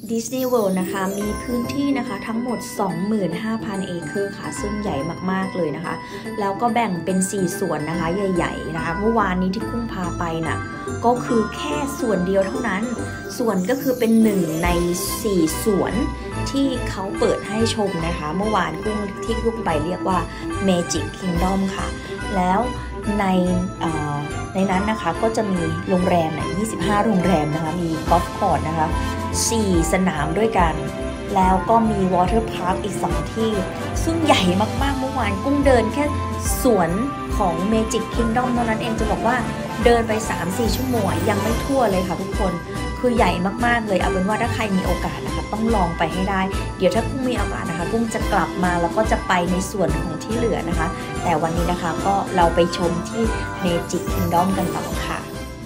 ดิสนีย์เวิลด์นะคะมีพื้นที่นะคะทั้งหมด 25,000 เอเคอร์ค่ะซึ่งใหญ่มากๆเลยนะคะแล้วก็แบ่งเป็น4ส่วนนะคะใหญ่ๆนะคะเมื่อวานนี้ที่กุ้งพาไปน่ะก็คือแค่ส่วนเดียวเท่านั้นส่วนก็คือเป็น1ใน4ส่วนที่เขาเปิดให้ชมนะคะเมื่อวานกุ้งไปเรียกว่า Magic Kingdom ค่ะแล้วในนั้นนะคะก็จะมีโรงแรม25 โรงแรมนะคะมีกอล์ฟคอร์สนะคะ4 สนามด้วยกันแล้วก็มีวอเตอร์พาร์คอีก2ที่ซึ่งใหญ่มากๆเมื่อวานกุ้งเดินแค่สวนของ Magic Kingdom เท่านั้นเองจะบอกว่าเดินไป 3-4 ชั่วโมงยังไม่ทั่วเลยค่ะทุกคนคือใหญ่มากๆเลยเอาเป็นว่าถ้าใครมีโอกาสนะคะต้องลองไปให้ได้เดี๋ยวถ้ากุ้งมีโอกาสนะคะกุ้งจะกลับมาแล้วก็จะไปในส่วนของที่เหลือนะคะแต่วันนี้นะคะก็เราไปชมที่ Magic Kingdom กันต่อค่ะ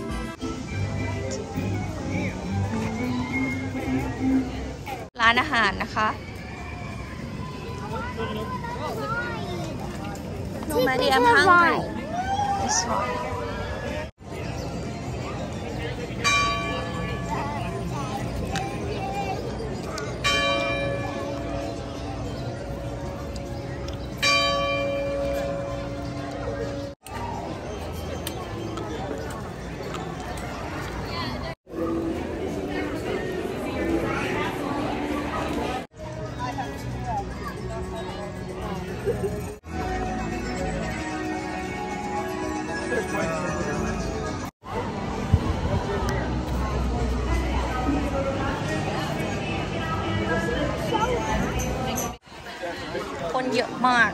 ร้านอาหารนะคะลงมาดิI'm hungry That's rightคนเยอะมาก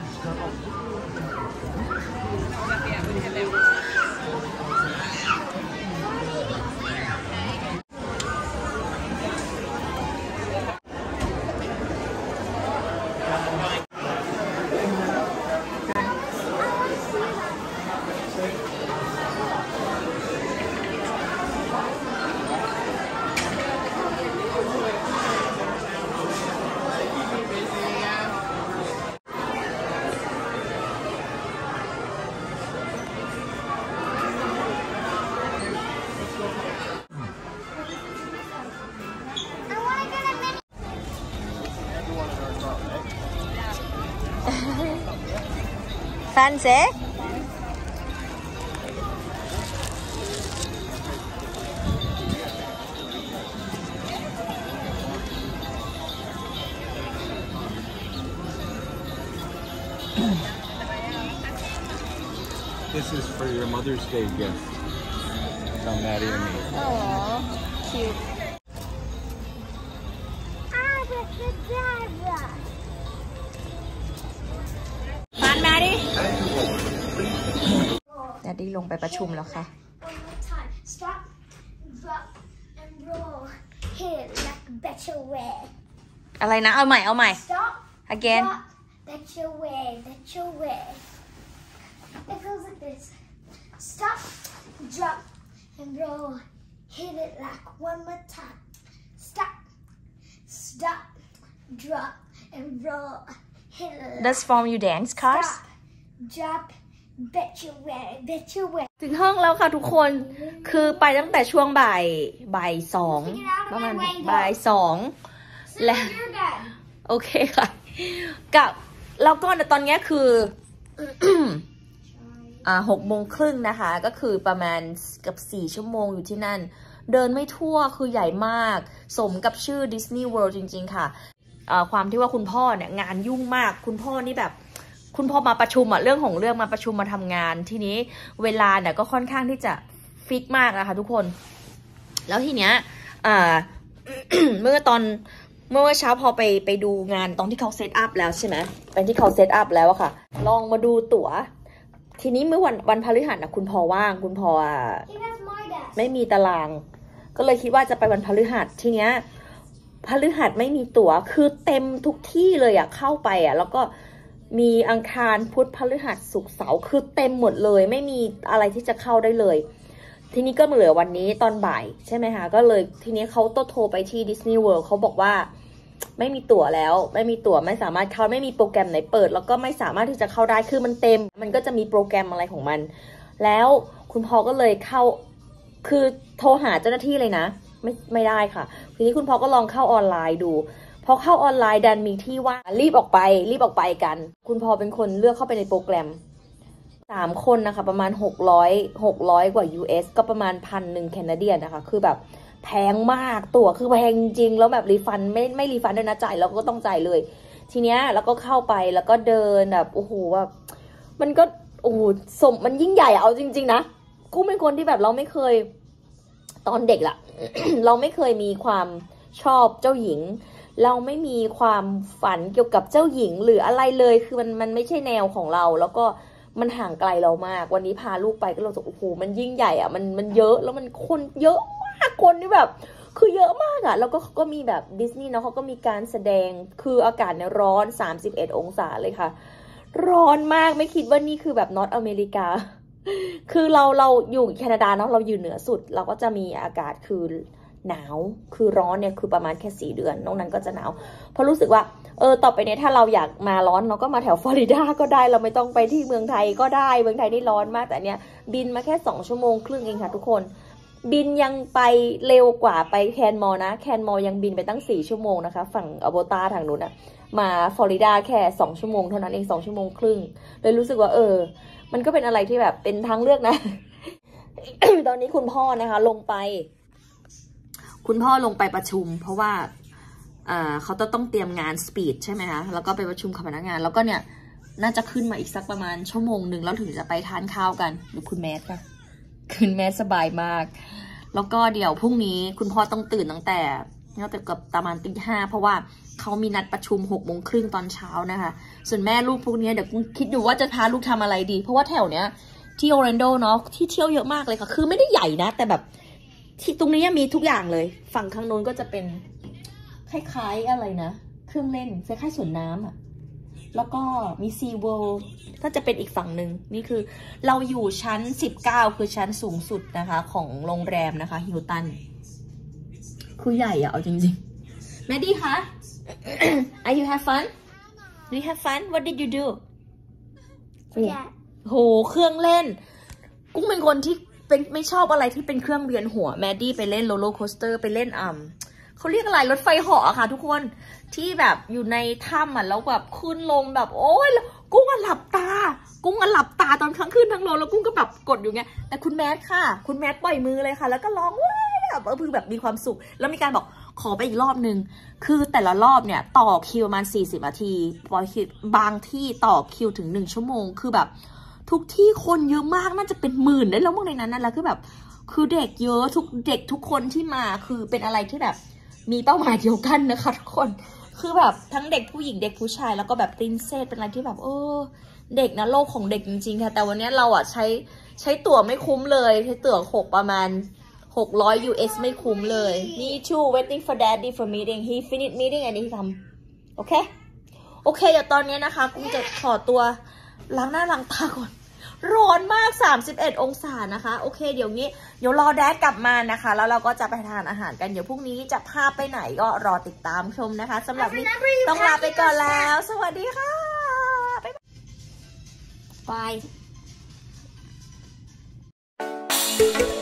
Fancy? This is for your Mother's Day gift from Maddie and me. Oh, cute. Fun, Maddie? Maddie ลงไปประชุมแล้วค่ะ Stop, drop, and roll. Hit like a better way. อะไรนะเอาใหม่ Stop, Again. drop, better way. It goes like this. Stop, drop, and roll. Hit it like one more time. Stop, drop, and roll. Hit it like That's from you dance cars Stop, drop, better way. ถึงห้องแล้วค่ะทุกคนคือไปตั้งแต่ช่วงบ่ายสองประมาณบ่ายสองและ You're done. โอเคค่ะกับแล้วก็ตอนนี้คือ 6:30นะคะก็คือประมาณกับ4 ชั่วโมงอยู่ที่นั่นเดินไม่ทั่วคือใหญ่มากสมกับชื่อ Disney World จริงๆค่ะความที่ว่าคุณพ่อเนี่ยงานยุ่งมากคุณพ่อนี่แบบคุณพ่อมาประชุมเรื่องของเรื่องมาประชุมมาทำงานทีนี้เวลาเนี่ยก็ค่อนข้างที่จะฟิกมากนะคะทุกคนแล้วทีเนี้ยเมื่อเช้าพอไปดูงานตอนที่เขาเซตอัพแล้วใช่ไหมเป็นที่เขาเซตอัพแล้วอะค่ะลองมาดูตั๋วทีนี้เมื่อวันพฤหัสนะคุณพ่อว่างคุณพ่อไม่มีตารางก็เลยคิดว่าจะไปวันพฤหัสทีเนี้ยพฤหัสไม่มีตั๋วคือเต็มทุกที่เลยอะเข้าไปอะแล้วก็มีอังคารพุธพฤหัสศุกร์เสาร์คือเต็มหมดเลยไม่มีอะไรที่จะเข้าได้เลยทีนี้ก็เหลือวันนี้ตอนบ่ายใช่ไหมคะก็เลยทีนี้เขาโทรไปที่ Disney World เขาบอกว่า ไม่มีตั๋วแล้วไม่มีตั๋วไม่สามารถเข้าไม่มีโปรแกรมไหนเปิดแล้วก็ไม่สามารถที่จะเข้าได้คือมันเต็มมันก็จะมีโปรแกรมอะไรของมันแล้วคุณพ่อก็เลยเข้าคือโทรหาเจ้าหน้าที่เลยนะไม่ได้ค่ะทีนี้คุณพ่อก็ลองเข้าออนไลน์ดูพอเข้าออนไลน์ดันมีที่ว่ารีบออกไปกันคุณพ่อเป็นคนเลือกเข้าไปในโปรแกรม3 คนนะคะประมาณ600กว่า US ก็ประมาณ1,000 แคนาเดียนนะคะคือแบบแพงมากตั๋วคือแพงจริงแล้วแบบรีฟันไม่รีฟันด้วยนะจ่ายแล้วก็ต้องจ่ายเลยทีเนี้ยแล้วก็เข้าไปแล้วก็เดินแบบโอ้โหแบบมันก็โอ้โหมันยิ่งใหญ่เอาจริงๆนะกูเป็นคนที่แบบเราไม่เคยตอนเด็กล่ะ เราไม่เคยมีความชอบเจ้าหญิงเราไม่มีความฝันเกี่ยวกับเจ้าหญิงหรืออะไรเลยคือมันไม่ใช่แนวของเราแล้วก็มันห่างไกลเรามากวันนี้พาลูกไปก็เราจะโอ้โหมันยิ่งใหญ่อะมันเยอะแล้วมันคนเยอะมากคนนี่แบบคือเยอะมากอะแล้วก็มีแบบดิสนีย์เนาะเขาก็มีการแสดงคืออากาศเนี่ยร้อน31 องศาเลยค่ะร้อนมากไม่คิดว่านี่คือแบบนอร์ทอเมริกาคือเราอยู่แคนาดาเนาะเราอยู่เหนือสุดเราก็จะมีอากาศคือหนาวคือร้อนเนี่ยคือประมาณแค่4 เดือนนอกนั้นก็จะหนาวเพราะรู้สึกว่าต่อไปเนี่ยถ้าเราอยากมาร้อนเราก็มาแถวฟลอริดาก็ได้เราไม่ต้องไปที่เมืองไทยก็ได้เมืองไทยนี่ร้อนมากแต่เนี้ยบินมาแค่2 ชั่วโมงครึ่งเองค่ะทุกคนบินยังไปเร็วกว่าไปแคนมอลนะแคนมอลยังบินไปตั้ง4 ชั่วโมงนะคะฝั่งอัลเบอร์ตาทางนู้นอะมาฟลอริดาแค่2 ชั่วโมงเท่านั้นเอง2 ชั่วโมงครึ่งเลยรู้สึกว่ามันก็เป็นอะไรที่แบบเป็นทางเลือกนะ ตอนนี้คุณพ่อนะคะลงไปประชุมเพราะว่าเขาต้องเตรียมงานสปีดใช่ไหมคะแล้วก็ไปประชุมกับพนักงานแล้วก็เนี่ยน่าจะขึ้นมาอีกสักประมาณชั่วโมงหนึ่งแล้วถึงจะไปทานข้าวกันดูคุณแมทค่ะคุณแมทสบายมากแล้วก็เดี๋ยวพรุ่งนี้คุณพ่อต้องตื่นตั้งแต่กับประมาณตี 5เพราะว่าเขามีนัดประชุม6:30ตอนเช้านะคะส่วนแม่ลูกพวกนี้เดี๋ยวคิดอยู่ว่าจะพาลูกทำอะไรดีเพราะว่าแถวเนี้ยที่โอเรนโดเนาะที่เที่ยวเยอะมากเลยค่ะคือไม่ได้ใหญ่นะแต่แบบที่ตรงนี้มีทุกอย่างเลยฝั่งข้างโน้นก็จะเป็นคล้ายๆอะไรนะเครื่องเล่นคล้ายๆสวนน้ำอ่ะแล้วก็มีซีเวิลด์ก็จะเป็นอีกฝั่งหนึ่งนี่คือเราอยู่ชั้น19คือชั้นสูงสุดนะคะของโรงแรมนะคะฮิลตันคือใหญ่อะเอาจริงๆแมดดี้คะ Are you have fun? Do you have fun? What did you do? โหเครื่องเล่นกุ้งเป็นคนที่ไม่ชอบอะไรที่เป็นเครื่องเวียนหัวแมดดี้ไปเล่นโรลเลอร์โคสเตอร์ไปเล่นเขาเรียกอะไรรถไฟเหาะค่ะทุกคนที่แบบอยู่ในถ้ำอ่ะแล้วแบบขึ้นลงแบบโอ้ยกุ้งหลับตาตอนทั้งขึ้นทั้งลงแล้วกุ้งก็แบบกดอยู่เงี้ยแต่คุณแมทค่ะคุณแมทปล่อยมือเลยค่ะแล้วก็ร้องว้าวแบบมีความสุขแล้วมีการบอกขอไปอีกรอบนึงคือแต่ละรอบเนี่ยต่อคิวประมาณ40 นาทีบางที่ต่อคิวถึง1 ชั่วโมงคือแบบทุกที่คนเยอะมากน่าจะเป็นหมื่นได้แล้วพวกในนั้นนั่นแหละคือแบบคือเด็กเยอะทุกคนที่มาคือเป็นอะไรที่แบบมีเป้าหมายเดียวกันนะคะทุกคนคือแบบทั้งเด็กผู้หญิงเด็กผู้ชายแล้วก็แบบปรินเซสเป็นอะไรที่แบบเด็กนะโลกของเด็กจริงๆค่ะแต่วันนี้เราอ่ะใช้ตั๋วไม่คุ้มเลยใช้ตั๋วประมาณ600 US ไม่คุ้มเลย Me too waiting for daddy for meeting he finished meeting and he come โอเคเดี๋ยวตอนนี้นะคะกุ้งจะขอตัวล้างหน้าล้างตาก่อนร้อนมาก31 องศานะคะโอเคเดี๋ยวรอแดดกลับมานะคะแล้วเราก็จะไปทานอาหารกันเดี๋ยวพรุ่งนี้จะพาไปไหนก็รอติดตามชมนะคะสำหรับนี้ต้องลาไปก่อนแล้วสวัสดีค่ะบาย